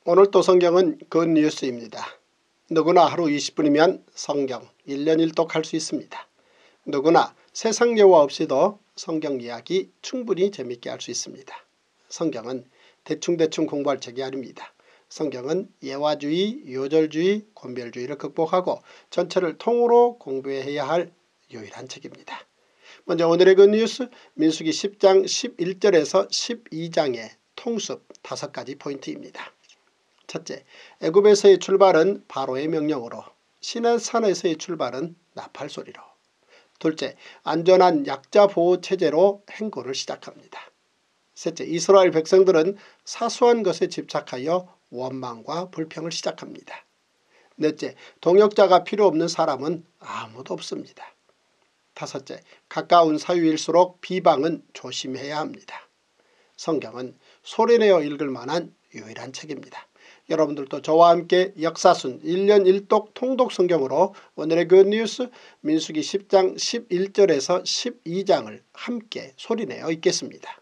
오늘 또 성경은 굿뉴스입니다. 누구나 하루 20분이면 성경 1년 1독 할 수 있습니다. 누구나 세상 예화 없이도 성경 이야기 충분히 재밌게 할 수 있습니다. 성경은 대충대충 공부할 책이 아닙니다. 성경은 예화주의, 요절주의, 권별주의를 극복하고 전체를 통으로 공부해야 할 유일한 책입니다. 먼저 오늘의 굿뉴스 민수기 10장 11절에서 12장의 통습 5가지 포인트입니다. 첫째, 애굽에서의 출발은 바로의 명령으로, 시내산에서의 출발은 나팔소리로. 둘째, 안전한 약자 보호 체제로 행군을 시작합니다. 셋째, 이스라엘 백성들은 사소한 것에 집착하여 원망과 불평을 시작합니다. 넷째, 동역자가 필요 없는 사람은 아무도 없습니다. 다섯째, 가까운 사유일수록 비방은 조심해야 합니다. 성경은 소리내어 읽을 만한 유일한 책입니다. 여러분들도 저와 함께 역사순 1년 1독 통독 성경으로 오늘의 굿뉴스 민수기 10장 11절에서 12장을 함께 소리내어 읽겠습니다.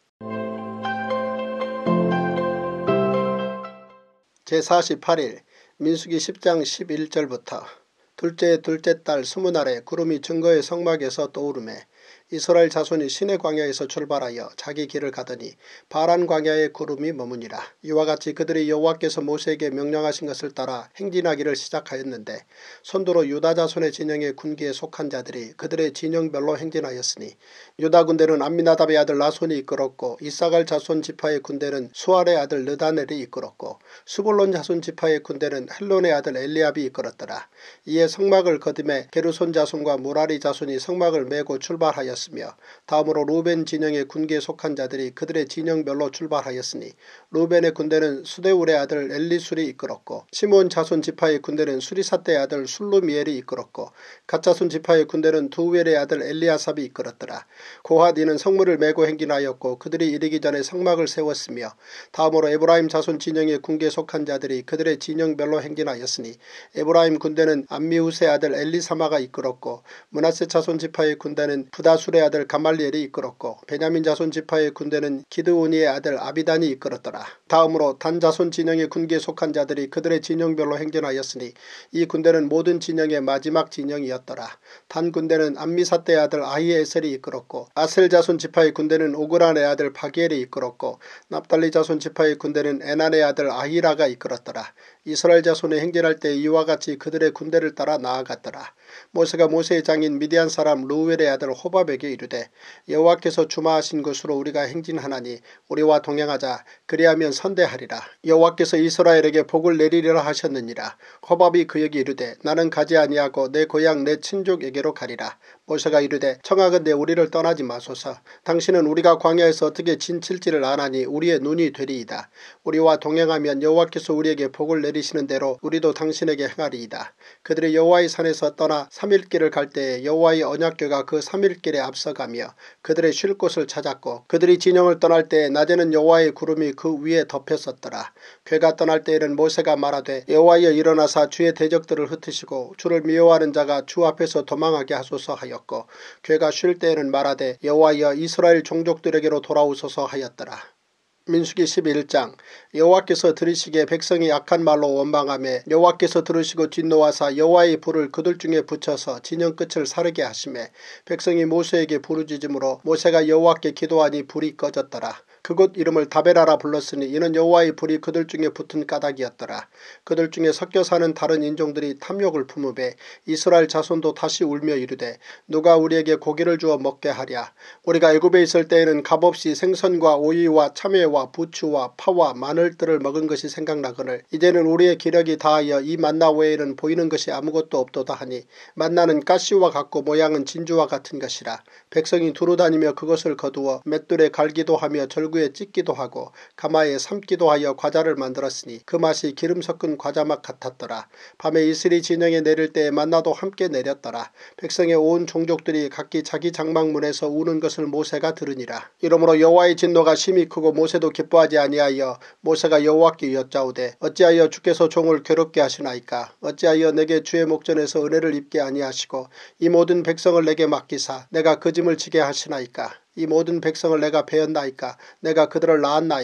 제48일 민수기 10장 11절부터 둘째 딸 스무날에 구름이 증거의 성막에서 떠오르매 이스라엘 자손이 시내 광야에서 출발하여 자기 길을 가더니 바란 광야에 구름이 머무니라. 이와 같이 그들이 여호와께서 모세에게 명령하신 것을 따라 행진하기를 시작하였는데 선두로 유다 자손의 진영의 군기에 속한 자들이 그들의 진영별로 행진하였으니 유다 군대는 암미나답의 아들 나손이 이끌었고 이사갈 자손 지파의 군대는 수알의 아들 느다넬이 이끌었고 스불론 자손 지파의 군대는 헬론의 아들 엘리압이 이끌었더라. 이에 성막을 거듭해 게르손 자손과 무라리 자손이 성막을 메고 출발하였으며 다음으로 루벤 진영의 군기에 속한 자들이 그들의 진영별로 출발하였으니 루벤의 군대는 수데울의 아들 엘리술이 이끌었고 시몬 자손 지파의 군대는 수리사떼의 아들 술루미엘이 이끌었고 갓 자손 지파의 군대는 두우엘의 아들 엘리아삽이 이끌었더라. 고핫 이는 성문을 메고 행진하였고 그들이 이르기 전에 성막을 세웠으며 다음으로 에브라임 자손 진영의 군기에 속한 자들이 그들의 진영별로 행진하였으니 에브라임 군대는 암미우스의 아들 엘리사마가 이끌었고 므낫세 자손 지파의 군대는 부다술의 아들 가말리엘이 이끌었고 베냐민 자손 지파의 군대는 기드오니의 아들 아비단이 이끌었더라. 다음으로 단 자손 진영의 군기에 속한 자들이 그들의 진영별로 행진하였으니 이 군대는 모든 진영의 마지막 진영이었더라. 단 군대는 암미사떼의 아들 아히에셀이 이끌었고 아셀 자손 지파의 군대는 오그란의 아들 바기엘이 이끌었고 납달리 자손 지파의 군대는 에난의 아들 아히라가 이끌었더라. 이스라엘 자손이 행진할 때 이와 같이 그들의 군대를 따라 나아갔더라. 모세가 모세의 장인 미디안 사람 르우엘의 아들 호밥에게 이르되 여호와께서 주마하신 곳으로 우리가 행진하나니 우리와 동행하자. 그리하면 선대하리라. 여호와께서 이스라엘에게 복을 내리리라 하셨느니라. 호밥이 그에게 이르되 나는 가지 아니하고 내 고향 내 친족에게로 가리라. 모세가 이르되 청하건대 우리를 떠나지 마소서. 당신은 우리가 광야에서 어떻게 진칠지를 아나니 우리의 눈이 되리이다. 우리와 동행하면 여호와께서 우리에게 복을 내리시는 대로 우리도 당신에게 행하리이다. 그들이 여호와의 산에서 떠나 3일길을 갈 때에 여호와의 언약궤가 그 3일길에 앞서가며 그들의 쉴 곳을 찾았고 그들이 진영을 떠날 때에 낮에는 여호와의 구름이 그 위에 덮였었더라. 궤가 떠날 때에는 모세가 말하되 여호와여 일어나사 주의 대적들을 흩으시고 주를 미워하는 자가 주 앞에서 도망하게 하소서 하였고 궤가 쉴 때에는 말하되 여호와여 이스라엘 종족들에게로 돌아오소서 하였더라. 민수기 11장 여호와께서 들으시기에 백성이 악한 말로 원망하며 여호와께서 들으시고 진노하사 여호와의 불을 그들 중에 붙여서 진영 끝을 사르게 하시매 백성이 모세에게 부르짖음으로 모세가 여호와께 기도하니 불이 꺼졌더라. 그곳 이름을 다베라라 불렀으니 이는 여호와의 불이 그들 중에 붙은 까닭이었더라. 그들 중에 섞여 사는 다른 인종들이 탐욕을 품으되 이스라엘 자손도 다시 울며 이르되 누가 우리에게 고기를 주어 먹게 하랴. 우리가 애굽에 있을 때에는 값없이 생선과 오이와 참외와 부추와 파와 마늘들을 먹은 것이 생각나거늘 이제는 우리의 기력이 다하여 이 만나 외에는 보이는 것이 아무것도 없도다 하니 만나는 가시와 같고 모양은 진주와 같은 것이라. 백성이 두루다니며 그것을 거두어 맷돌에 갈기도 하며 절구에 찢기도 하고 가마에 삶기도 하여 과자를 만들었으니 그 맛이 기름 섞은 과자맛 같았더라. 밤에 이슬이 진영에 내릴 때에 만나도 함께 내렸더라. 백성의 온 종족들이 각기 자기 장막문에서 우는 것을 모세가 들으니라. 이러므로 여호와의 진노가 심히 크고 모세도 기뻐하지 아니하여 모세가 여호와께 여짜오되 어찌하여 주께서 종을 괴롭게 하시나이까. 어찌하여 내게 주의 목전에서 은혜를 입게 아니하시고 이 모든 백성을 내게 맡기사 내가 그 짐을 지게 하시나이까. 이 모든 백성을 내가 베었나이까. 내가 그들을 낳았나이까.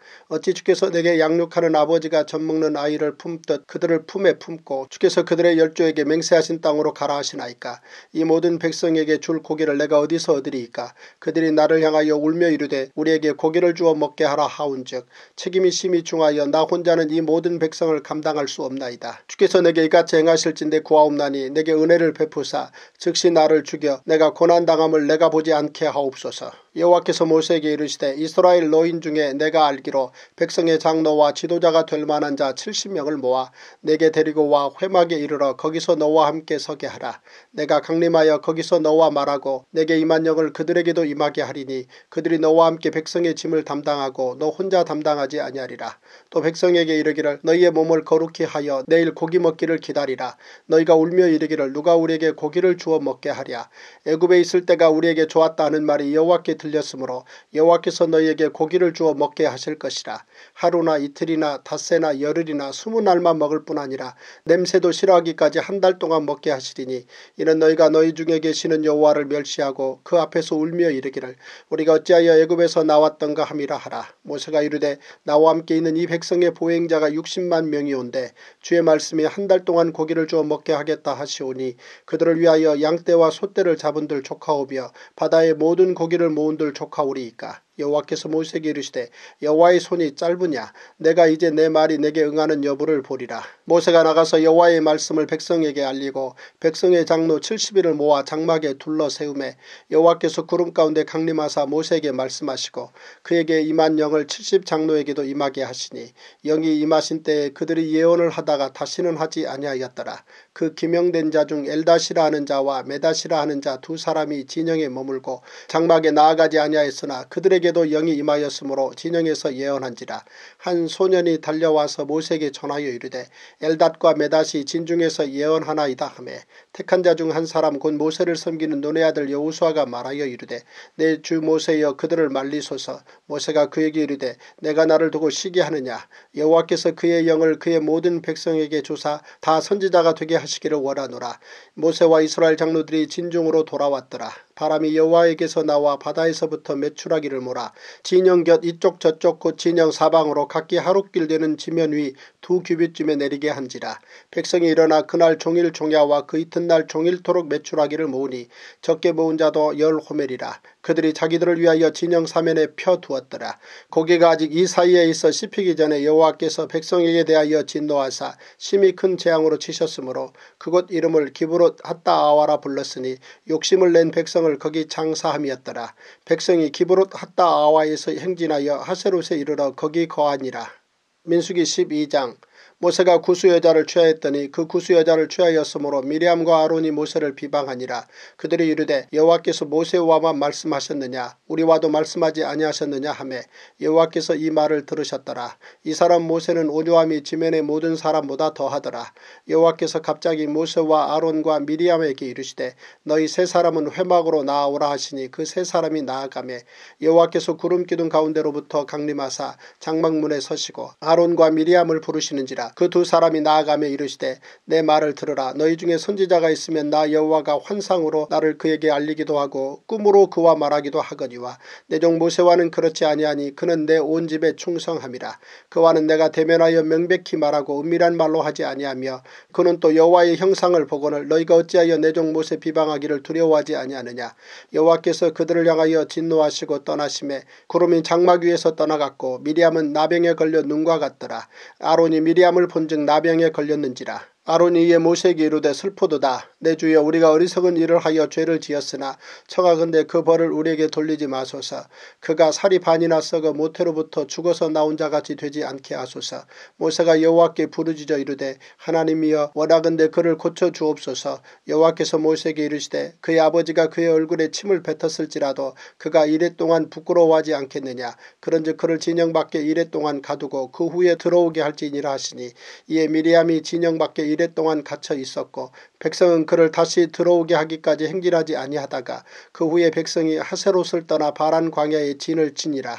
어찌 주께서 내게 양육하는 아버지가 젖먹는 아이를 품듯 그들을 품에 품고 주께서 그들의 열조에게 맹세하신 땅으로 가라 하시나이까. 이 모든 백성에게 줄 고기를 내가 어디서 얻으리이까. 그들이 나를 향하여 울며 이르되 우리에게 고기를 주어 먹게 하라 하온즉 책임이 심히 중하여 나 혼자는 이 모든 백성을 감당할 수 없나이다. 주께서 내게 이같이 행하실진대 구하옵나니 내게 은혜를 베푸사 즉시 나를 죽여 내가 고난당함을 내가 보지 않게 하옵소서. 여호와께서 모세에게 이르시되 이스라엘 노인 중에 내가 알기로 백성의 장로와 지도자가 될 만한 자 70명을 모아 내게 데리고 와 회막에 이르러 거기서 너와 함께 서게 하라. 내가 강림하여 거기서 너와 말하고 내게 임한 영을 그들에게도 임하게 하리니 그들이 너와 함께 백성의 짐을 담당하고 너 혼자 담당하지 아니하리라. 또 백성에게 이르기를 너희의 몸을 거룩히 하여 내일 고기 먹기를 기다리라. 너희가 울며 이르기를 누가 우리에게 고기를 주어 먹게 하랴. 애굽에 있을 때가 우리에게 좋았다 하는 말이 여호와께 들렸으므로 여호와께서 너희에게 고기를 주어 먹게 하실 것이라. 하루나 이틀이나 닷새나 열흘이나 20날만 먹을 뿐 아니라 냄새도 싫어하기까지 한 달 동안 먹게 하시리니 이는 너희가 너희 중에 계시는 여호와를 멸시하고 그 앞에서 울며 이르기를 우리가 어찌하여 애굽에서 나왔던가 함이라 하라. 모세가 이르되 나와 함께 있는 이 백성의 보행자가 60만 명이온데 주의 말씀이 한 달 동안 고기를 주어 먹게 하겠다 하시오니 그들을 위하여 양떼와 소떼를 잡은들 족하오며 바다의 모든 고기를 모은들 족하오리이까. 여호와께서 모세에게 이르시되 여호와의 손이 짧으냐. 내가 이제 내 말이 내게 응하는 여부를 보리라. 모세가 나가서 여호와의 말씀을 백성에게 알리고 백성의 장로 70인을 모아 장막에 둘러 세우매 여호와께서 구름 가운데 강림하사 모세에게 말씀하시고 그에게 임한 영을 70장로에게도 임하게 하시니 영이 임하신 때에 그들이 예언을 하다가 다시는 하지 아니하였더라. 그 기명된 자 중 엘다시라 하는 자와 메다시라 하는 자 두 사람이 진영에 머물고 장막에 나아가지 아니하였으나 그들에게도 영이 임하였으므로 진영에서 예언한지라. 한 소년이 달려와서 모세에게 전하여 이르되 엘닷과 메닷이 진중에서 예언하나이다 하매 택한 자 중 한 사람 곧 모세를 섬기는 눈의 아들 여호수아가 말하여 이르되 내 주 모세여 그들을 말리소서. 모세가 그에게 이르되 내가 나를 두고 쉬게 하느냐. 여호와께서 그의 영을 그의 모든 백성에게 주사 다 선지자가 되게 하시기를 원하노라. 모세와 이스라엘 장로들이 진중으로 돌아왔더라. 바람이 여호와에게서 나와 바다에서부터 메추라기를 몰아 진영 곁 이쪽 저쪽 곧 진영 사방으로 각기 하룻길 되는 지면 위 2규빗쯤에 내리게 한지라. 백성이 일어나 그날 종일 종야와 그 이튿날 종일토록 메추라기를 모으니 적게 모은 자도 10호멜이라. 그들이 자기들을 위하여 진영 사면에 펴두었더라. 고기가 아직 이 사이에 있어 씹히기 전에 여호와께서 백성에게 대하여 진노하사 심히 큰 재앙으로 치셨으므로 그곳 이름을 기브롯 핫다아와라 불렀으니 욕심을 낸 백성을 거기 장사함이었더라. 백성이 기브롯 핫다아와에서 행진하여 하세롯에 이르러 거기 거하니라. 민수기 12장. 모세가 구수 여자를 취하였더니 그 구수 여자를 취하였으므로 미리암과 아론이 모세를 비방하니라. 그들이 이르되 여호와께서 모세와만 말씀하셨느냐 우리와도 말씀하지 아니하셨느냐 하매 여호와께서 이 말을 들으셨더라. 이 사람 모세는 온유함이 지면의 모든 사람보다 더하더라. 여호와께서 갑자기 모세와 아론과 미리암에게 이르시되 너희 세 사람은 회막으로 나아오라 하시니 그 세 사람이 나아가매 여호와께서 구름기둥 가운데로부터 강림하사 장막문에 서시고 아론과 미리암을 부르시는지라. 그 두 사람이 나아가며 이르시되 내 말을 들으라. 너희 중에 선지자가 있으면 나 여호와가 환상으로 나를 그에게 알리기도 하고 꿈으로 그와 말하기도 하거니와 내 종 모세와는 그렇지 아니하니 그는 내 온 집에 충성함이라. 그와는 내가 대면하여 명백히 말하고 은밀한 말로 하지 아니하며 그는 또 여호와의 형상을 보거늘 너희가 어찌하여 내 종 모세 비방하기를 두려워하지 아니하느냐. 여호와께서 그들을 향하여 진노하시고 떠나심에 구름이 장막 위에서 떠나갔고 미리암은 나병에 걸려 눈과 같더라. 아론이 미리암을 본즉 나병에 걸렸는지라. 아론이 이에 모세에게 이르되 슬프도다. 내 주여 우리가 어리석은 일을 하여 죄를 지었으나 청하건대 그 벌을 우리에게 돌리지 마소서. 그가 살이 반이나 썩어 모태로부터 죽어서 나온 자같이 되지 않게 하소서. 모세가 여호와께 부르짖어 이르되 하나님이여 원하건대 그를 고쳐 주옵소서. 여호와께서 모세에게 이르시되 그의 아버지가 그의 얼굴에 침을 뱉었을지라도 그가 이레 동안 부끄러워하지 않겠느냐. 그런즉 그를 진영 밖에 이레 동안 가두고 그 후에 들어오게 할지니라 하시니 이에 미리암이 진영 밖에 이레 동안 갇혀 있었고 백성은 그를 다시 들어오게 하기까지 행진하지 아니하다가 그 후에 백성이 하세롯을 떠나 바란 광야에 진을 치니라.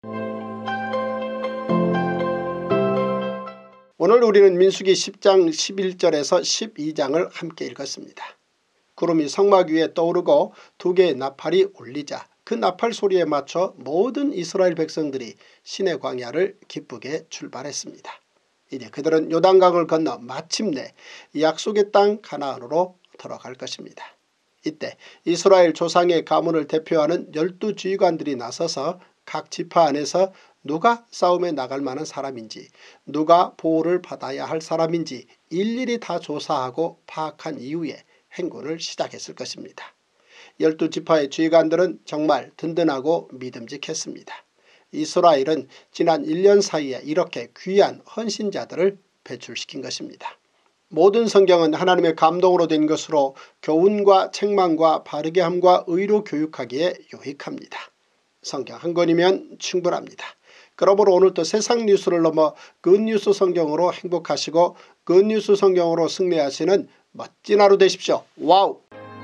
오늘 우리는 민수기 10장 11절에서 12장을 함께 읽었습니다. 구름이 성막 위에 떠오르고 두 개의 나팔이 울리자 그 나팔 소리에 맞춰 모든 이스라엘 백성들이 시내 광야를 기쁘게 출발했습니다. 이제 그들은 요단강을 건너 마침내 약속의 땅 가나안으로 들어갈 것입니다. 이때 이스라엘 조상의 가문을 대표하는 12지휘관들이 나서서 각 지파 안에서 누가 싸움에 나갈 만한 사람인지, 누가 보호를 받아야 할 사람인지 일일이 다 조사하고 파악한 이후에 행군을 시작했을 것입니다. 12지파의 지휘관들은 정말 든든하고 믿음직했습니다. 이스라엘은 지난 1년 사이에 이렇게 귀한 헌신자들을 배출시킨 것입니다. 모든 성경은 하나님의 감동으로 된 것으로 교훈과 책망과 바르게함과 의로 교육하기에 유익합니다. 성경 한 권이면 충분합니다. 그러므로 오늘도 세상 뉴스를 넘어 굿뉴스 성경으로 행복하시고 굿뉴스 성경으로 승리하시는 멋진 하루 되십시오. 와우!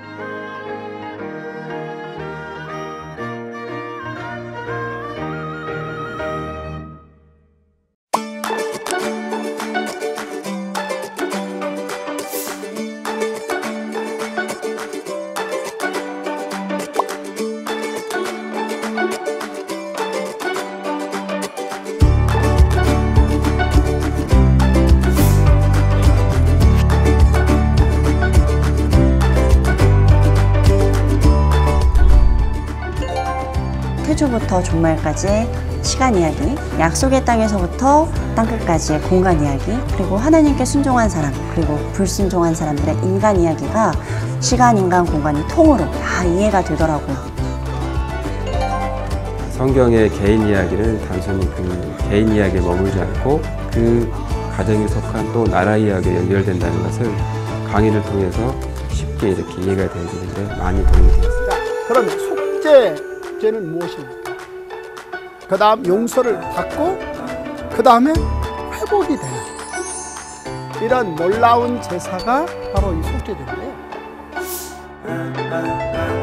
태초부터 종말까지 시간 이야기, 약속의 땅에서부터 땅끝까지의 공간 이야기, 그리고 하나님께 순종한 사람, 그리고 불순종한 사람들의 인간 이야기가 시간, 인간, 공간이 통으로 다 이해가 되더라고요. 성경의 개인 이야기는 단순히 그 개인 이야기에 머물지 않고 그 가정에 속한 또 나라 이야기에 연결된다는 것을 강의를 통해서 쉽게 이렇게 이해가 되어지는데 많이 도움이 되었습니다. 그럼 속죄죄는 무엇입니까? 그 다음 용서를 받고 그 다음에 회복이 되는 이런 놀라운 제사가 바로 이 속죄제인데요.